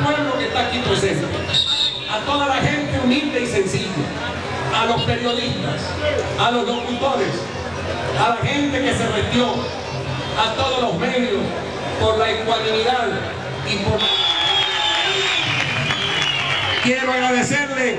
pueblo que está aquí presente, a toda la gente humilde y sencilla, a los periodistas, a los locutores, a la gente que se restió, a todos los medios, por la ecuanimidad y por... Quiero agradecerle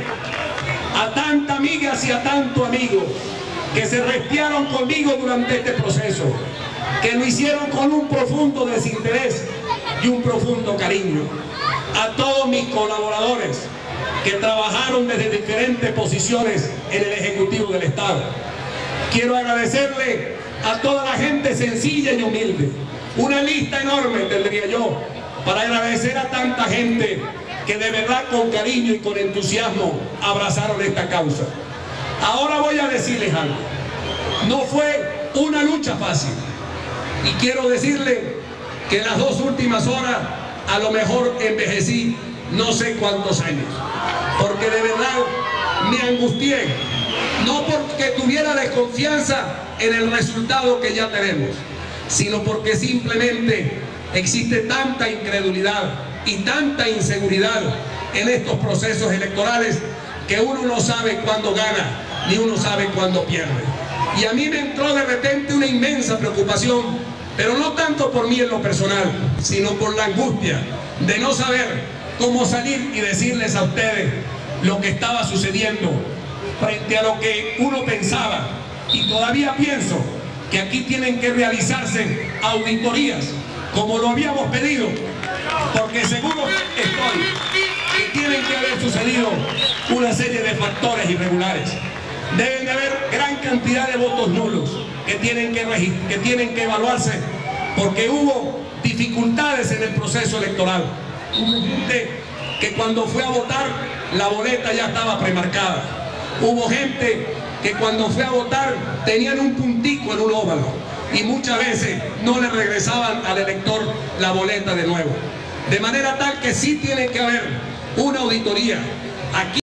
a tantas amigas y a tantos amigos que se restiaron conmigo durante este proceso, que lo hicieron con un profundo desinterés y un profundo cariño. A todos mis colaboradores que trabajaron desde diferentes posiciones en el Ejecutivo del Estado. Quiero agradecerle a toda la gente sencilla y humilde. Una lista enorme tendría yo para agradecer a tanta gente que de verdad con cariño y con entusiasmo abrazaron esta causa. Ahora voy a decirles algo. No fue una lucha fácil. Y quiero decirle que en las 2 últimas horas a lo mejor envejecí no sé cuántos años. Porque de verdad me angustié. No porque tuviera desconfianza en el resultado que ya tenemos, sino porque simplemente existe tanta incredulidad y tanta inseguridad en estos procesos electorales que uno no sabe cuándo gana ni uno sabe cuándo pierde. Y a mí me entró de repente una inmensa preocupación, pero no tanto por mí en lo personal, sino por la angustia de no saber cómo salir y decirles a ustedes lo que estaba sucediendo frente a lo que uno pensaba. Y todavía pienso que aquí tienen que realizarse auditorías como lo habíamos pedido, porque seguro estoy que tienen que haber sucedido una serie de factores irregulares. Deben de haber gran cantidad de votos nulos que tienen que evaluarse, porque hubo dificultades en el proceso electoral. Hubo gente que cuando fue a votar la boleta ya estaba premarcada. Hubo gente que cuando fue a votar tenían un puntico en un óvalo y muchas veces no le regresaban al elector la boleta de nuevo. De manera tal que sí tiene que haber una auditoría. Aquí